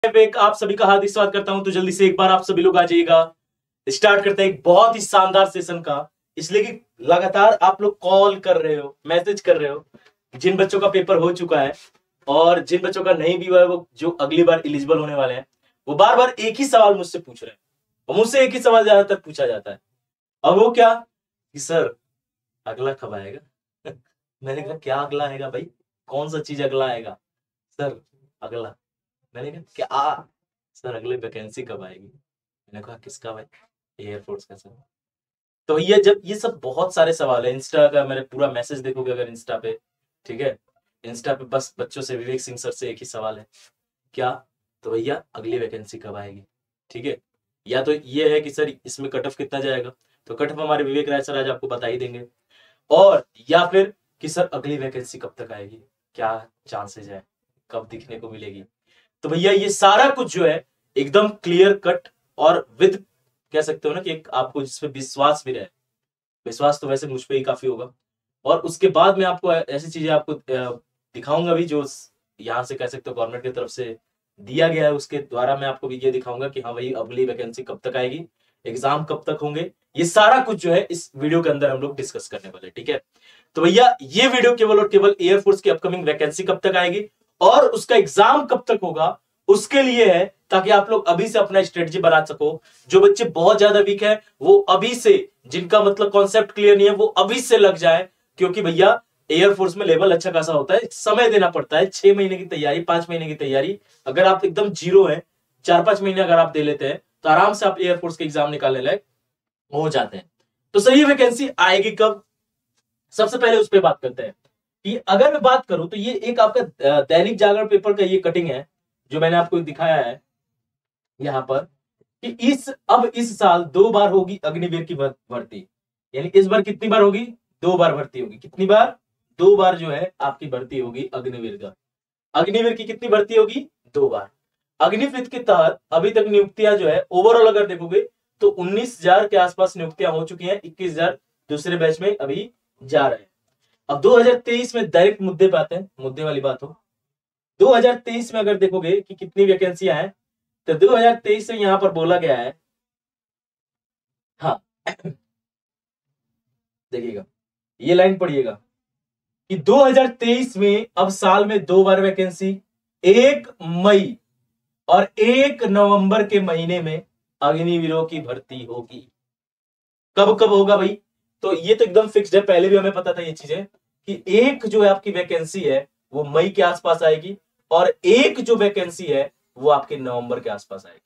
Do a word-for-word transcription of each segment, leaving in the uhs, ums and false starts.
एक आप सभी का हार्दिक स्वागत करता हूं। तो जल्दी से एक बार आप सभी लोग आ जाइएगा। स्टार्ट करते हैं एक बहुत ही शानदार सेशन का, इसलिए कि लगातार आप लोग कॉल कर रहे हो, मैसेज कर रहे हो। जिन बच्चों का पेपर हो चुका है और जिन बच्चों का नहीं भी हुआ है, वो जो अगली बार एलिजिबल होने वाले हैं, वो बार बार एक ही सवाल मुझसे पूछ रहे हैं और मुझसे एक ही सवाल ज्यादातर पूछा जाता है। अब वो क्या कि सर अगला कब आएगा? मैंने कहा क्या अगला आएगा भाई, कौन सा चीज अगला आएगा? सर अगला, मैंने कहा क्या आ, सर अगले वैकेंसी कब आएगी? मैंने कहा किसका भाई? एयरफोर्स का सर। तो ये जब ये सब बहुत सारे सवाल है, इंस्टा का मेरे पूरा मैसेज देखोगे अगर इंस्टा पे, ठीक है, इंस्टा पे बस बच्चों से, विवेक सिंह सर से एक ही सवाल है, क्या? तो भैया अगली वैकेंसी कब आएगी? ठीक है, या तो ये है कि सर इसमें कट ऑफ कितना जाएगा, तो कट ऑफ हमारे विवेक राय सर आज आपको बता ही देंगे। और या फिर कि सर अगली वैकेंसी कब तक आएगी, क्या चांसेस है, कब दिखने को मिलेगी? तो भैया ये सारा कुछ जो है एकदम क्लियर कट और विद, कह सकते हो ना कि एक आपको जिसपे विश्वास भी रहे। विश्वास तो वैसे मुझ पे ही काफी होगा। और उसके बाद मैं आपको ऐसी चीजें आपको दिखाऊंगा भी जो यहाँ से कह सकते हो गवर्नमेंट की तरफ से दिया गया है, उसके द्वारा मैं आपको भी ये दिखाऊंगा कि हाँ भाई अगली वैकेंसी कब तक आएगी, एग्जाम कब तक होंगे। ये सारा कुछ जो है इस वीडियो के अंदर हम लोग डिस्कस करने वाले, ठीक है। तो भैया ये वीडियो केवल और केवल एयरफोर्स की अपकमिंग वैकेंसी कब तक आएगी और उसका एग्जाम कब तक होगा उसके लिए है, ताकि आप लोग अभी से अपना स्ट्रेटजी बना सको। जो बच्चे बहुत ज्यादा वीक है वो अभी से, जिनका मतलब कॉन्सेप्ट क्लियर नहीं है, वो अभी से लग जाए, क्योंकि भैया एयरफोर्स में लेवल अच्छा खासा होता है, समय देना पड़ता है। छह महीने की तैयारी, पांच महीने की तैयारी, अगर आप एकदम जीरो है, चार पांच महीने अगर आप दे लेते हैं तो आराम से आप एयरफोर्स के एग्जाम निकालने लायक हो जाते हैं। तो सही वैकेंसी आएगी कब, सबसे पहले उस पर बात करते हैं। कि अगर मैं बात करूं तो ये एक आपका दैनिक जागरण पेपर का ये कटिंग है जो मैंने आपको दिखाया है यहां पर, कि इस अब इस साल दो बार होगी अग्निवीर की भर्ती। यानी इस बार कितनी बार होगी? दो बार भर्ती होगी। कितनी बार? दो बार जो है आपकी भर्ती होगी अग्निवीर का। अग्निवीर की कितनी भर्ती होगी? दो बार। अग्निवीर के तहत अभी तक नियुक्तियां जो है ओवरऑल अगर देखोगे तो उन्नीस हजार के आसपास नियुक्तियां हो चुकी हैं, इक्कीस हजार दूसरे बैच में अभी जा रहे हैं। अब दो हजार तेईस में डायरेक्ट मुद्दे पे आते हैं, मुद्दे वाली बात हो। दो हजार तेईस में अगर देखोगे कि कितनी वैकेंसियां हैं, तो दो हजार तेईस में यहां पर बोला गया है, हाँ देखिएगा ये लाइन पढ़िएगा कि दो हजार तेईस में अब साल में दो बार वैकेंसी, एक मई और एक नवंबर के महीने में अग्निवीरों की भर्ती होगी। कब कब होगा भाई? तो ये तो एकदम फिक्स्ड है, पहले भी हमें पता था ये चीजें, कि एक जो है आपकी वैकेंसी है वो मई के आसपास आएगी और एक जो वैकेंसी है वो आपके नवंबर के आसपास आएगी।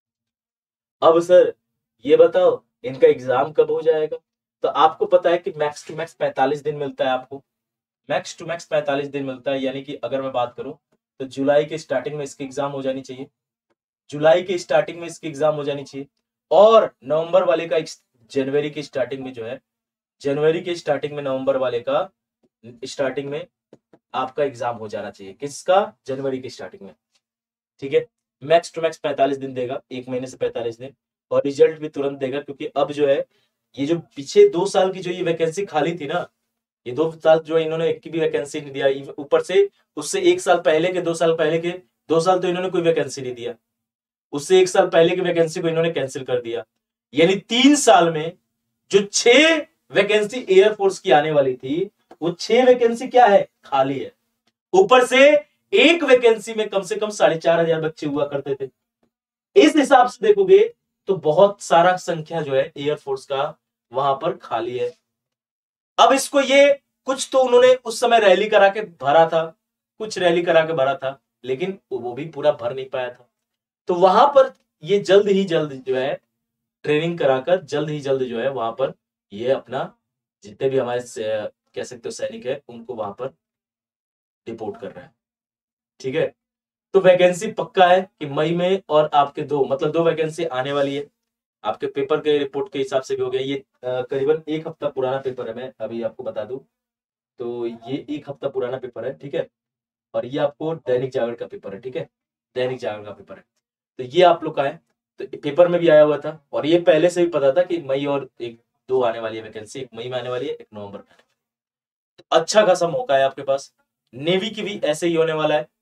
अब सर ये बताओ इनका एग्जाम कब हो जाएगा? तो आपको पता है कि मैक्स टू मैक्स पैंतालीस दिन मिलता है आपको, मैक्स टू मैक्स पैंतालीस दिन मिलता है। यानी कि अगर मैं बात करूं तो जुलाई के स्टार्टिंग में इसकी एग्जाम हो जानी चाहिए, जुलाई के स्टार्टिंग में इसकी एग्जाम हो जानी चाहिए, और नवंबर वाले का जनवरी की स्टार्टिंग में जो है, जनवरी के स्टार्टिंग में नवंबर वाले का स्टार्टिंग में आपका एग्जाम हो जाना चाहिए। किसका? जनवरी की स्टार्टिंग में, ठीक है। मैक्स टू मैक्स पैंतालीस दिन देगा, एक महीने से पैंतालीस दिन, और रिजल्ट भी तुरंत देगा। क्योंकि अब जो है ये जो पीछे दो साल की जो ये वैकेंसी खाली थी ना, ये दो साल जो इन्होंने एक की भी वैकेंसी नहीं दिया, ऊपर से उससे एक साल पहले के, दो साल पहले के, दो साल तो इन्होंने कोई वैकेंसी नहीं दिया, उससे एक साल पहले की वैकेंसी को इन्होंने कैंसिल कर दिया। यानी तीन साल में जो छह वैकेंसी एयरफोर्स की आने वाली थी, वो छह वैकेंसी क्या है? खाली है। ऊपर से एक वैकेंसी में कम से कम साढ़े चार हजार बच्चे हुआ करते थे। इस हिसाब से देखोगे तो बहुत सारा संख्या जो है एयरफोर्स का वहां पर खाली है। अब इसको ये कुछ तो उन्होंने उस समय रैली करा के भरा था, कुछ रैली करा के भरा था, लेकिन वो भी पूरा भर नहीं पाया था। तो वहां पर ये जल्द ही जल्द जो है ट्रेनिंग कराकर जल्द ही जल्द जो है वहां पर ये अपना जितने भी हमारे कह सकते हो सैनिक है उनको वहां पर रिपोर्ट कर रहे हैं, ठीक है। तो वैकेंसी पक्का है कि मई में, और आपके दो मतलब दो वैकेंसी आने वाली है। आपके पेपर के रिपोर्ट के हिसाब से भी हो गया। ये करीबन एक हफ्ता पुराना पेपर है, मैं अभी आपको बता दूं तो ये एक हफ्ता पुराना पेपर है, ठीक है। और ये आपको दैनिक जागरण का पेपर है, ठीक है, दैनिक जागरण का पेपर है। तो ये आप लोग का है, तो पेपर में भी आया हुआ था, और ये पहले से भी पता था कि मई और एक दो आने वाली है वैकेंसी, एक मई में आने वाली है, एक नवंबर में। तो अच्छा खासा मौका है आपके पास। नेवी की भी ऐसे ही होने वाला है,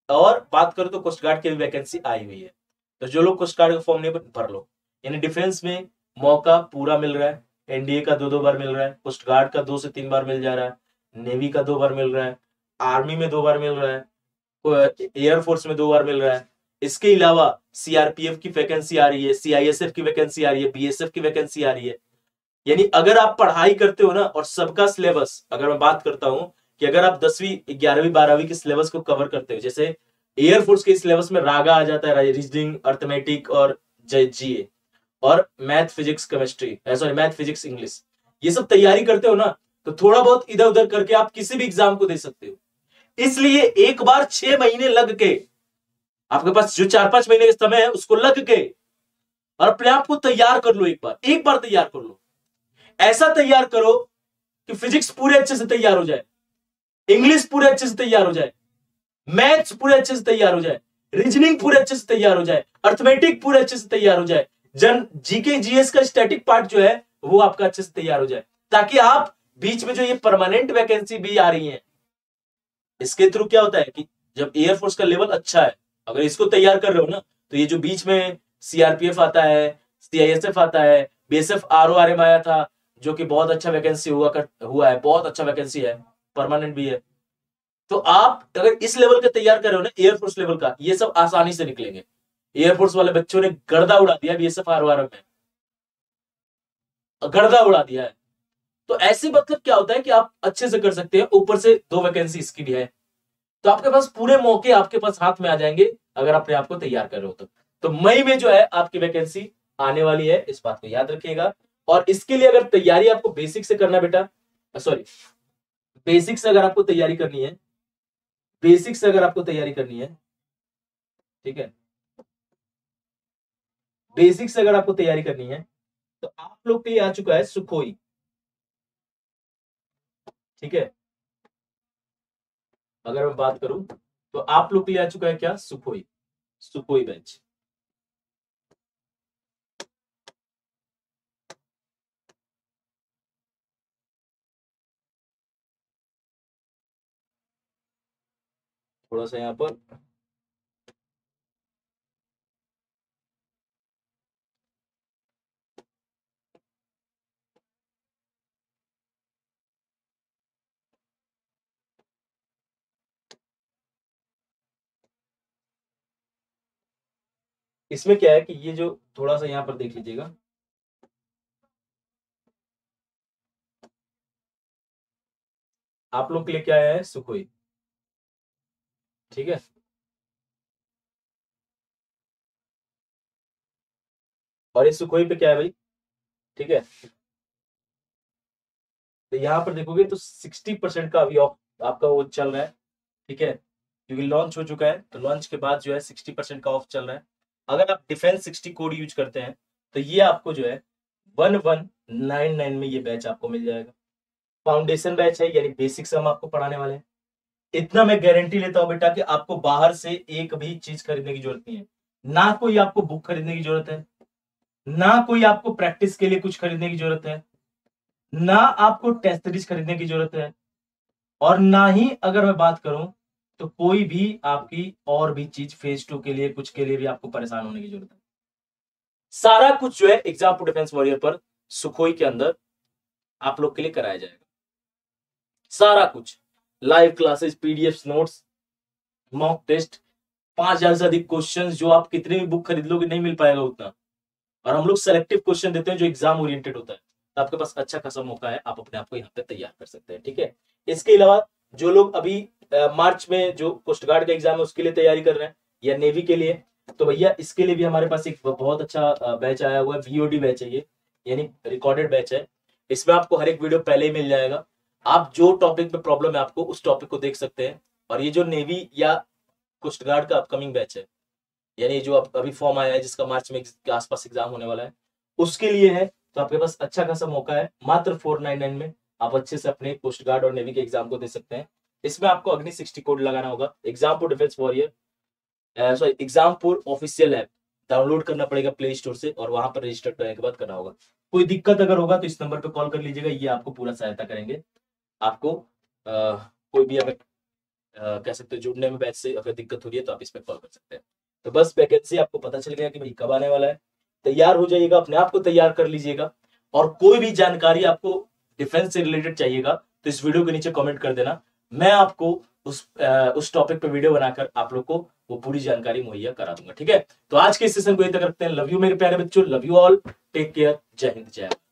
और बात करो तो कोस्ट गार्ड की भी वैकेंसी आई हुई है, तो जो लोग कोस्ट गार्ड का फॉर्म नहीं भर लो। यानी डिफेंस में मौका पूरा मिल रहा है, एनडीए का दो दो बार मिल रहा है, कोस्ट गार्ड का दो से तीन बार मिल जा रहा है, नेवी का दो बार मिल रहा है, आर्मी में दो बार मिल रहा है, एयरफोर्स में दो बार मिल रहा है। इसके अलावा सीआरपीएफ की वैकेंसी आ रही है, सीआईएसएफ की वैकेंसी आ रही है, बीएसएफ की वैकेंसी आ रही है। यानी अगर आप पढ़ाई करते हो ना, और सबका सिलेबस अगर मैं बात करता हूं कि अगर आप दसवीं ग्यारहवीं बारहवीं के सिलेबस को कवर करते हो, जैसे एयरफोर्स के सिलेबस में रागा आ जाता है, रीजनिंग, अर्थमेटिक और जीए, और math physics chemistry, sorry math physics English, ये सब तैयारी करते हो ना, तो थोड़ा बहुत इधर उधर करके आप किसी भी एग्जाम को दे सकते हो। इसलिए एक बार छह महीने लग के, आपके पास जो चार पांच महीने का समय है उसको लग के और अपने आप को तैयार कर लो। एक बार एक बार तैयार कर लो, ऐसा तैयार करो कि फिजिक्स पूरे अच्छे से तैयार हो जाए, इंग्लिश पूरे अच्छे से तैयार हो जाए, मैथ्स पूरे अच्छे से तैयार हो जाए, रीजनिंग पूरे अच्छे से तैयार हो जाए, अर्थमेटिक पूरे अच्छे से तैयार हो जाए, जन जीके जीएस का स्टैटिक पार्ट जो है वो आपका अच्छे से तैयार हो जाए, ताकि आप बीच में जो ये परमानेंट वैकेंसी भी आ रही है, इसके थ्रू क्या होता है कि जब एयरफोर्स का लेवल अच्छा है, अगर इसको तैयार कर रहे हो ना, तो ये जो बीच में सीआरपीएफ आता है, सीआईएसएफ आता है, बीएसएफ आरओआरएम आया था, जो कि बहुत अच्छा वैकेंसी हुआ कर हुआ है, बहुत अच्छा वैकेंसी है, परमानेंट भी है। तो आप अगर इस लेवल का तैयार कर रहे हो ना, एयरफोर्स लेवल का, ये सब आसानी से निकलेंगे। एयरफोर्स वाले बच्चों ने गर्दा उड़ा दिया बीएसएफ आरओआरएम में, गर्दा उड़ा दिया है। तो ऐसे मतलब क्या होता है कि आप अच्छे से कर सकते हैं, ऊपर से दो वैकेंसी इसकी भी है, तो आपके पास पूरे मौके आपके पास हाथ में आ जाएंगे अगर अपने आप को तैयार कर रहे हो तो। तो मई में जो है आपकी वैकेंसी आने वाली है, इस बात को याद रखिएगा। और इसके लिए अगर तैयारी आपको बेसिक से करना बेटा, सॉरी बेसिक से अगर आपको तैयारी करनी है, बेसिक से अगर आपको तैयारी करनी है, ठीक है, बेसिक से अगर आपको तैयारी करनी है, तो आप लोग के लिए आ चुका है सुखोई, ठीक है। अगर मैं बात करूं तो आप लोग के लिए आ चुका है क्या, सुखोई, सुखोई बैच। थोड़ा सा यहां पर इसमें क्या है कि ये जो थोड़ा सा यहां पर देख लीजिएगा, आप लोग के लिए क्या है, सुखोई, ठीक है। और इस सुखोई पे क्या है भाई, ठीक है, तो यहां पर देखोगे तो सिक्सटी परसेंट का अभी ऑफ आपका वो चल रहा है, ठीक है, क्योंकि लॉन्च हो चुका है, तो लॉन्च के बाद जो है सिक्सटी परसेंट का ऑफ चल रहा है। अगर आप डिफेंस सिक्सटी कोड यूज करते हैं तो ये आपको जो है वन वन नाइन नाइन में ये बैच आपको मिल जाएगा। फाउंडेशन बैच है, यानी बेसिक्स हम आपको पढ़ाने वाले हैं। इतना मैं गारंटी लेता हूं बेटा कि आपको बाहर से एक भी चीज खरीदने की जरूरत नहीं है, ना कोई आपको बुक खरीदने की जरूरत है, ना कोई आपको प्रैक्टिस के लिए कुछ खरीदने की जरूरत है, ना आपको टेस्ट सीरीज खरीदने की जरूरत है, और ना ही अगर मैं बात करूं तो कोई भी आपकी और भी चीज फेज टू के लिए कुछ के लिए भी आपको परेशान होने की जरूरत है। सारा कुछ जो है एग्जाम फॉर डिफेंस वॉरियर पर सुखोई के अंदर आप लोग के लिए कराया जाएगा, सारा कुछ, live classes, PDF notes, mock test, पांच हजार से अधिक क्वेश्चंस, जो आप कितने भी बुक खरीद लोगे नहीं मिल पाएगा उतना। और हम लोग सेलेक्टिव क्वेश्चन देते हैं जो एग्जाम ओरिएंटेड होता है, तो आपके पास अच्छा खासा मौका है, आप अपने आप को यहाँ पे तैयार कर सकते हैं, ठीक है। इसके अलावा जो लोग अभी आ, मार्च में जो कोस्ट गार्ड का एग्जाम है उसके लिए तैयारी कर रहे हैं, या नेवी के लिए, तो भैया इसके लिए भी हमारे पास एक बहुत अच्छा बैच आया हुआ है, वीओडी बैच है ये, यानी रिकॉर्डेड बैच है। इसमें आपको हर एक वीडियो पहले ही मिल जाएगा, आप जो टॉपिक में प्रॉब्लम है आपको उस टॉपिक को देख सकते हैं। और ये जो नेवी या कोस्ट गार्ड का अपकमिंग बैच है, यानी जो अभी फॉर्म आया है जिसका मार्च में के आसपास एग्जाम होने वाला है, उसके लिए है, तो आपके पास अच्छा खासा मौका है, मात्र फोर नाइन नाइन में आप अच्छे से अपने कोस्ट गार्ड और नेवी के एग्जाम को दे सकते हैं। इसमें आपको अग्नि सिक्सटी कोड लगाना होगा, exam for defence warrior, sorry exam for official app download करना पड़ेगा प्ले स्टोर से, और वहां पर रजिस्टर करने के बाद करना होगा। कोई दिक्कत अगर होगा तो इस नंबर पर कॉल कर लीजिएगा, ये आपको पूरा सहायता करेंगे। आपको आ, कोई भी अगर कह सकते हो जुड़ने में बैच से अगर दिक्कत हो रही है तो आप इस पर कॉल कर सकते हैं। तो बस वैकेंसी आपको पता चल गया कि भाई कब आने वाला है, तैयार हो जाइएगा, अपने आप को तैयार कर लीजिएगा। और कोई भी जानकारी आपको डिफेंस से रिलेटेड चाहिएगा तो इस वीडियो के नीचे कमेंट कर देना, मैं आपको उस आ, उस टॉपिक पे वीडियो बनाकर आप लोग को वो पूरी जानकारी मुहैया करा दूंगा। ठीक है, तो आज के सेशन को यहीं तक रखते हैं। लव यू मेरे प्यारे बच्चों, love you all, take care, जय हिंद जय भारत।